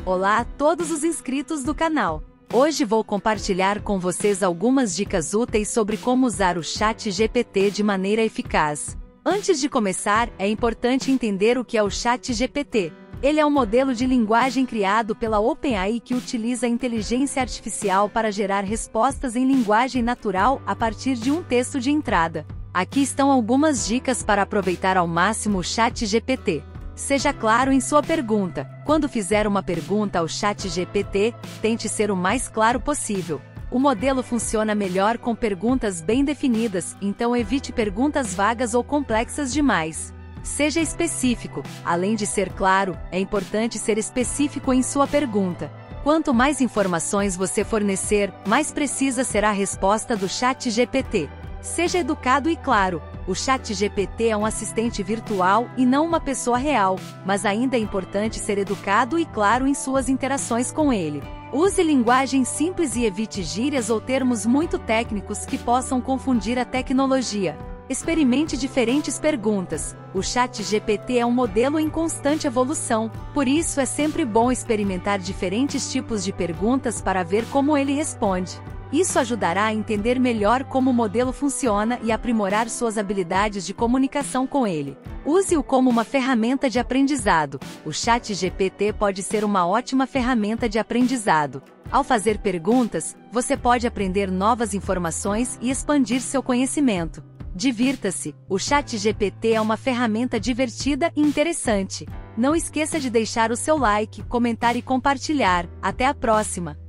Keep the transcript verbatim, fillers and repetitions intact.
Olá a todos os inscritos do canal. Hoje vou compartilhar com vocês algumas dicas úteis sobre como usar o ChatGPT de maneira eficaz. Antes de começar, é importante entender o que é o ChatGPT. Ele é um modelo de linguagem criado pela OpenAI que utiliza a inteligência artificial para gerar respostas em linguagem natural a partir de um texto de entrada. Aqui estão algumas dicas para aproveitar ao máximo o ChatGPT. Seja claro em sua pergunta. Quando fizer uma pergunta ao ChatGPT, tente ser o mais claro possível. O modelo funciona melhor com perguntas bem definidas, então evite perguntas vagas ou complexas demais. Seja específico. Além de ser claro, é importante ser específico em sua pergunta. Quanto mais informações você fornecer, mais precisa será a resposta do ChatGPT. Seja educado e claro. O ChatGPT é um assistente virtual e não uma pessoa real, mas ainda é importante ser educado e claro em suas interações com ele. Use linguagem simples e evite gírias ou termos muito técnicos que possam confundir a tecnologia. Experimente diferentes perguntas. O ChatGPT é um modelo em constante evolução, por isso é sempre bom experimentar diferentes tipos de perguntas para ver como ele responde. Isso ajudará a entender melhor como o modelo funciona e aprimorar suas habilidades de comunicação com ele. Use-o como uma ferramenta de aprendizado. O ChatGPT pode ser uma ótima ferramenta de aprendizado. Ao fazer perguntas, você pode aprender novas informações e expandir seu conhecimento. Divirta-se. O ChatGPT é uma ferramenta divertida e interessante. Não esqueça de deixar o seu like, comentar e compartilhar. Até a próxima!